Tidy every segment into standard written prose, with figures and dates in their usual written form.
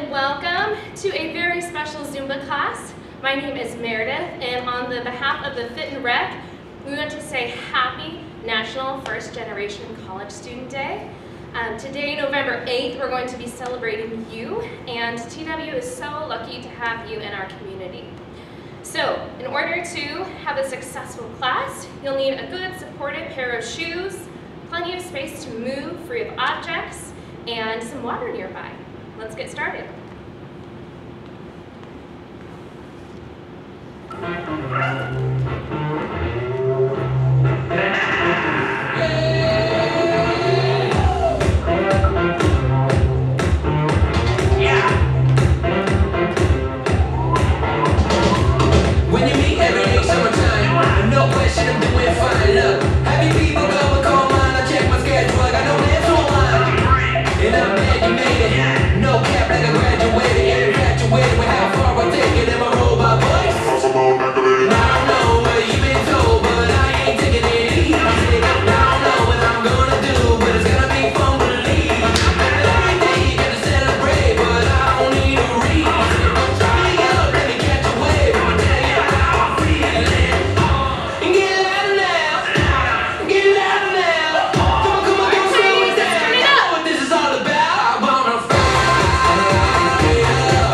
and welcome to a very special Zumba class. My name is Meredith, and on the behalf of the Fit and Rec, we want to say Happy National First Generation College Student Day. Today, November 8th, we're going to be celebrating you, and TW is so lucky to have you in our community. So, in order to have a successful class, you'll need a good supportive pair of shoes, plenty of space to move free of objects, and some water nearby. Let's get started. When you meet every day, summertime, no question, I'm doing fine. Look, happy people come and call mine. I check my schedule, I got no names online. And I'm glad you made it. No cap, like I graduated. Infatuated with how far I take it in my robot voice. Now I know what you've been told, but I ain't taking it easy. Now I know what I'm gonna do, but it's gonna be fun to leave. Every day you gotta celebrate, but I don't need a reason. Try me up, let me catch a wave. I'ma tell you how I'm feeling. And get louder now, get louder now. Come on, don't slow it down. You know what this is all about. I wanna fire up.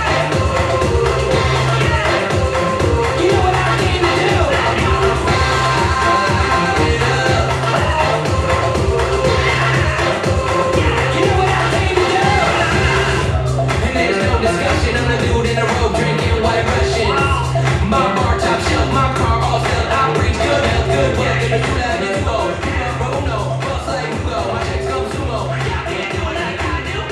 You know what I came to do. I wanna fire up. You know what I came to do. And there's no discussion. I'm the dude in the road drinking white Russians. My bar top shelf, my car all set. I preach good health, good work, and you let me go. Bro, no, boss like you go. My checks come sumo. Y'all can't do what I gotta do.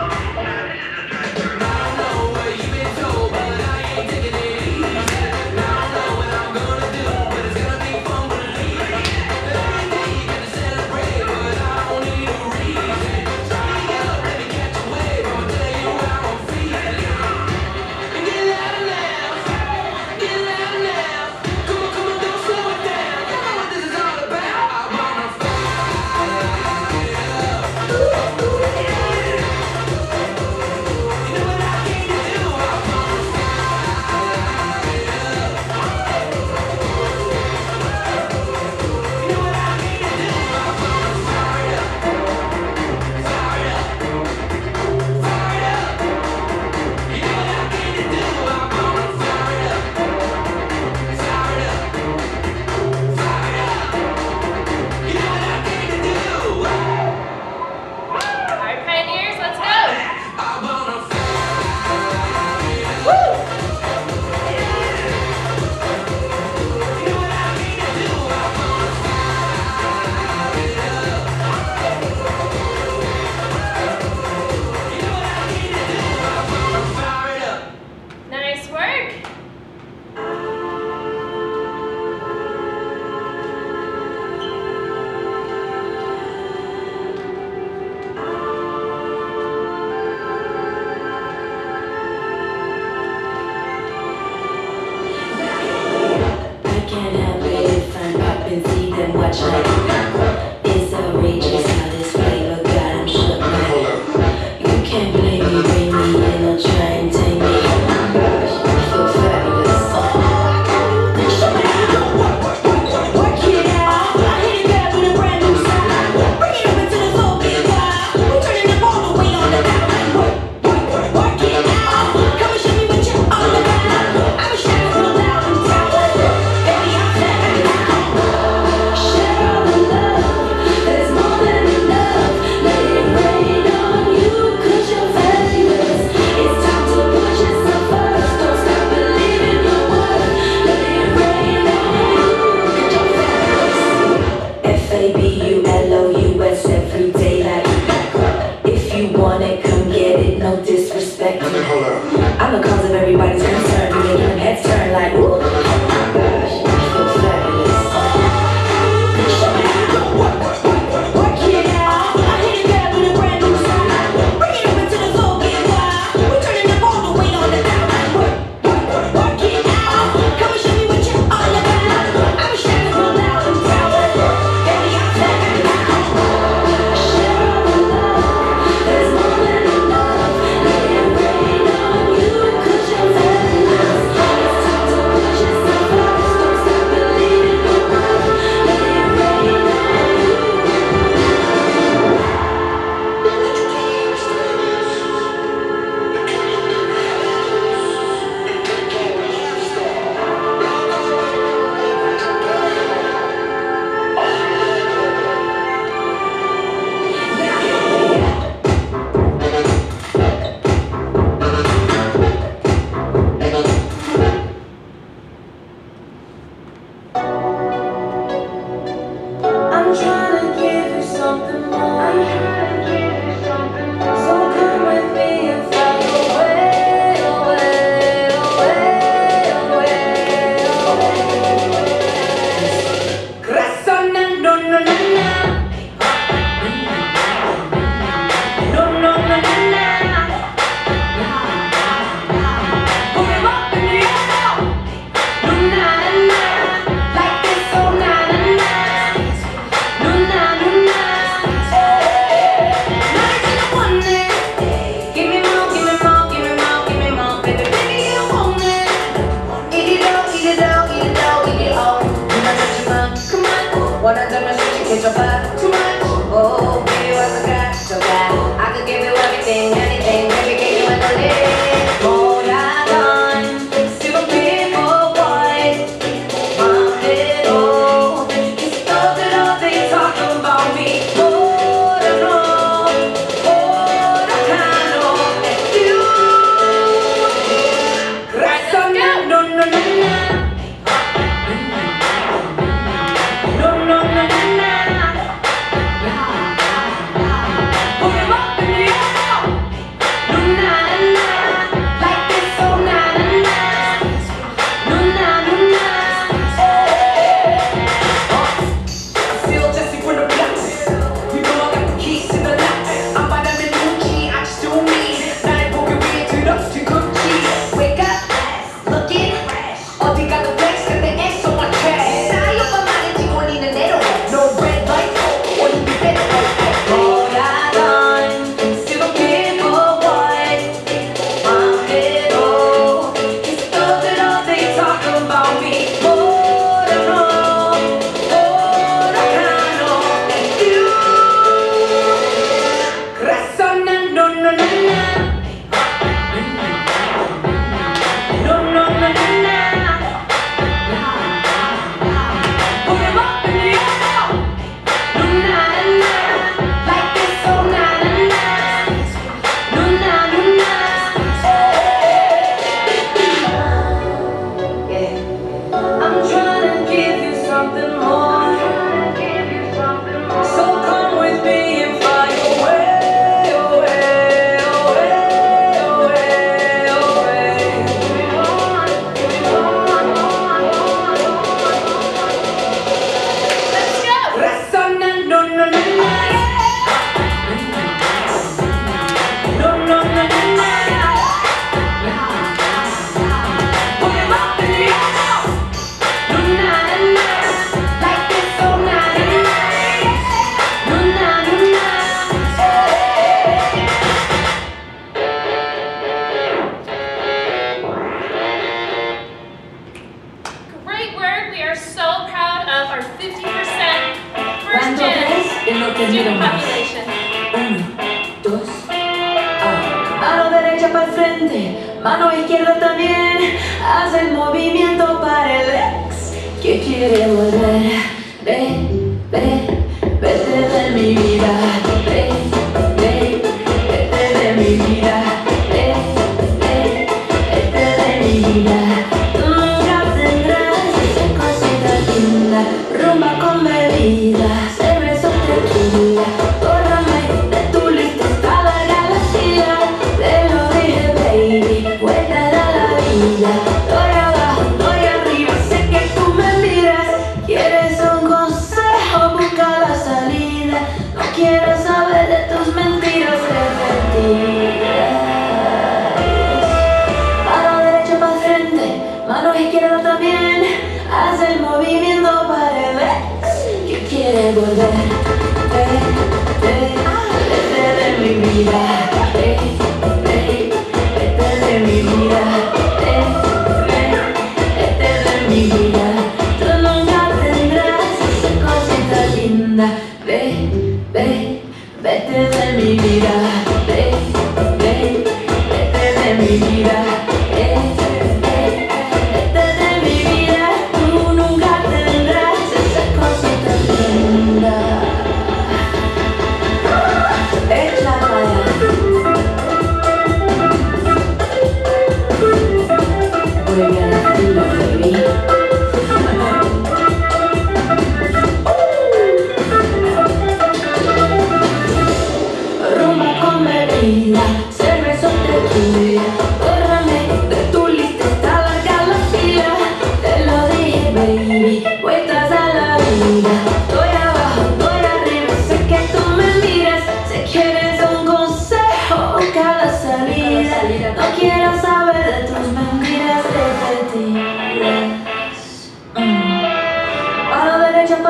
I don't know what you've been told, but I ain't taking it easy. Now I know what I'm gonna do, but it's gonna be fun to leave. Every day you gotta celebrate, but I don't need a reason. Try me up, let me catch a wave. I'ma tell you how I'm feeling. And get louder now, get louder now. Come on, don't slow it down. You know what this is all about. I wanna fire up. You know what I came to do. I wanna fire up. You know what I came to do. I wanna fire up, fire up, fire up. You know what I came to do. I wanna fire up, fire up, fire up. You know what I came to do. All right, pioneers, let's go. I wanna fire up. Woo! You know what I came to do. I wanna fire up. You know what I came to do. I wanna fire it up. Nice work. I can't help it if I'm up and see them watch like it's outrageous how this flavor got 'em shook like you can't blame me, bring me in or try and take me. I feel fabulous. Work it out. I hit it back with a brand new sound. Bring it over to the floor, get wild. We're turning up all the way on the down like work it out. Come and show me what you're all about. I'm a shadow real loud and proud. Baby, I'm fabulous. Share all the love. There's more than enough. Let it rain on you, 'cause you're fabulous. It's time to put yourself first. Don't stop believing your worth. Let it rain on you, 'cause you're fabulous. FABULOUS every day like if you want it, come get it, no disrespect. I'm the cause of everybody's concern. You're making them heads turn like, ooh, oh my gosh, I feel fabulous. Work it out. I hit it back with a brand new sound. Bring it over to the floor, get wild. We're turning up all the way on the down like work it out. Come and show me what you're all about. I'm a shadow real loud and proud. Baby, I'm fabulous. student population. Mano derecha para el frente, mano izquierda también. Haz el movimiento para el ex que quiere volver. Vete de mi vida. Vete de mi vida. Vete de mi vida. Tú nunca tendrás esa cosita linda. Rumba con bebidas, cerveza tequila. Bórrame de tu lista está la galaxia. Te lo dije, baby, vuelta a la vida. Estoy abajo, estoy arriba, sé que tú me miras. ¿Quieres un consejo? Busca la salida. No quiero saber de tus mentiras repetidas. Mano derecha para frente, mano izquierda también. Haz el movimiento para el ex que quiere volver. Vete de mi vida. Vete de mi vida. Vete de mi vida. Tú nunca tendrás esa cosita linda. Vete de mi vida. Vete de mi vida. Vete de mi vida. Tú nunca tendrás esa cosita linda. Echa para allá. Vuelve a la fila, baby.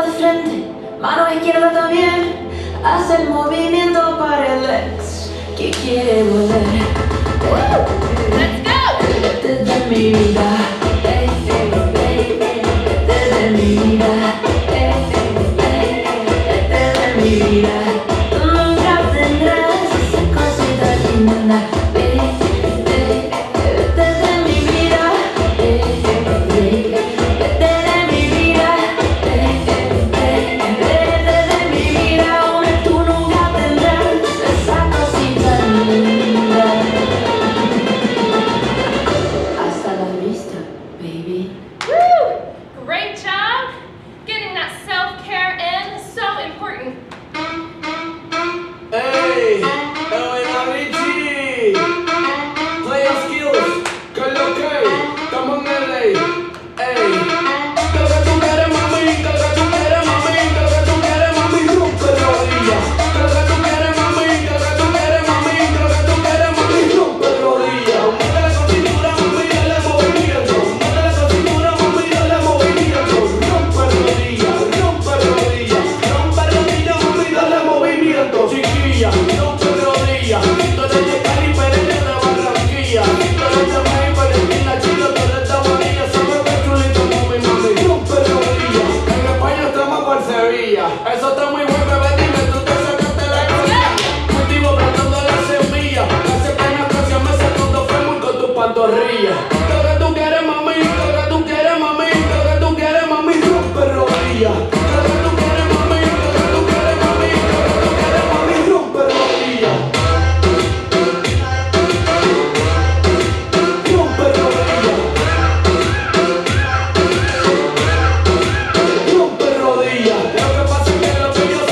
de frente, mano izquierda también. Haz el movimiento para el ex que quiere volver. Let's go! Vete de mi vida, vete de mi vida, vete de mi vida. Tú nunca tendrás esa cosita linda. Vete de mi vida, vete de mi vida, vete de mi vida. Tú nunca tendrás esa cosita linda. Hasta la vista, baby. Woo! Great job! Getting that self-care in is so important. Hey, buena Richie. Player skills, que lo que, estamos en LA. Ey, que lo que tú quieres, mami, que lo que tú quieres, mami, que lo que tú quieres, mami, rompe rodillas. Que lo que tú quieres, mami, que lo que tú quieres, mami, que lo que tú quieres, mami, rompe rodillas. Muévele con cintura, mami, dale movimiento. Muévele con cintura, mami, dale movimiento. Rompe rodillas, rompe rodillas, rompe rodillas, mami, dale movimiento. Chiquilla, rompe rodillas. Tú eres de Cali, pero eres de Barranquilla. Tú eres de México, Argentina, Chile, tú eres de Amarilla. Sabes que chulito, mami, mami, rompe rodillas. En España estamos por Sevilla. Eso está muy bueno, bebé, dime, tú te sacaste la cosilla. Cultivo plantando la semilla. Hace penas que se me sacó dos fémur con tu pantorrilla. Lo que tú quieres, mami, lo que tú quieres, mami, lo que tú quieres, mami, rompe rodillas. Lo que tú quieres, mami, lo que tú quieres, mami, lo que tú quieres, mami, rompe rodillas. Rompe rodillas. Rompe rodillas. Lo que pasa es que lo que yo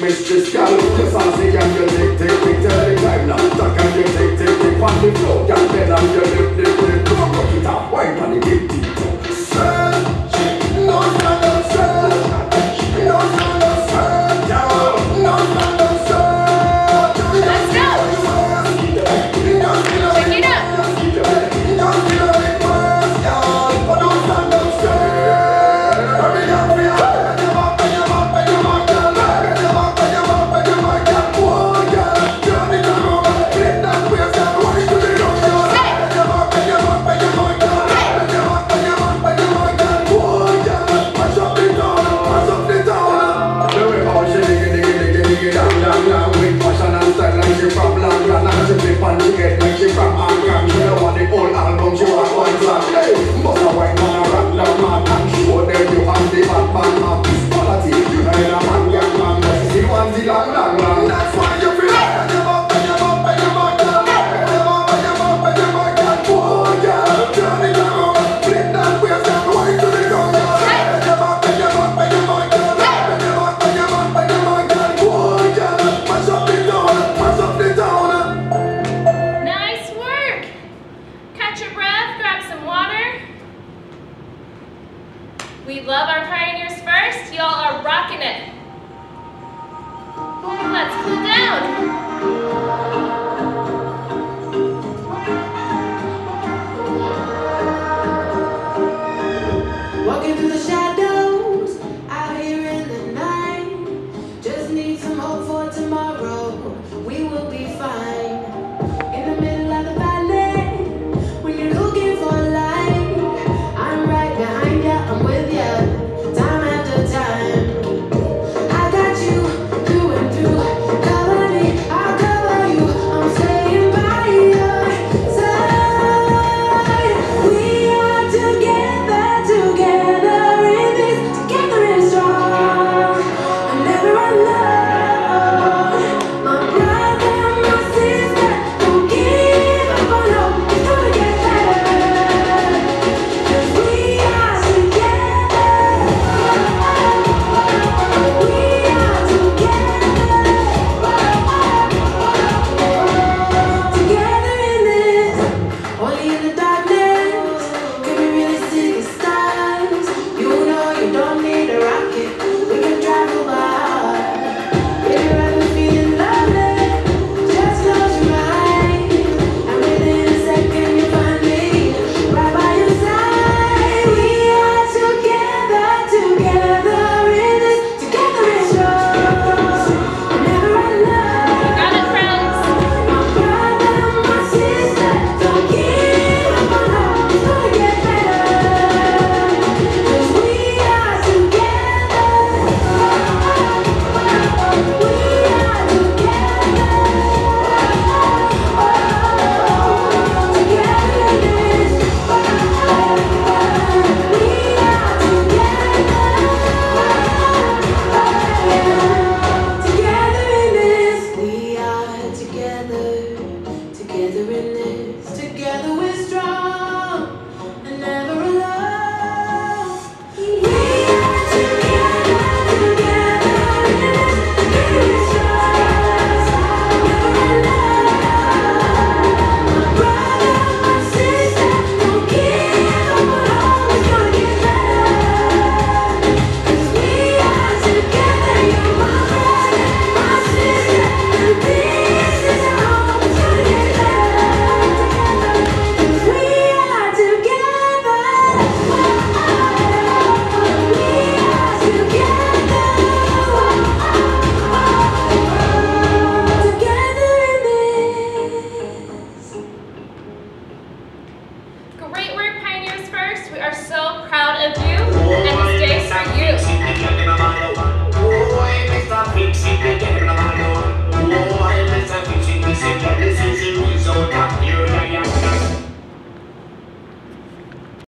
makes this